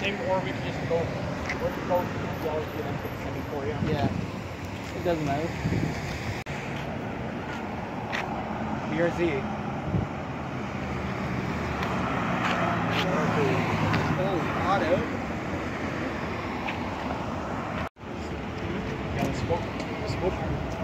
thing, or we can just go. Or just go to the yellow and then put the semi for you. Yeah. It doesn't matter. BRZ. Oh, auto. Yeah, the smoke.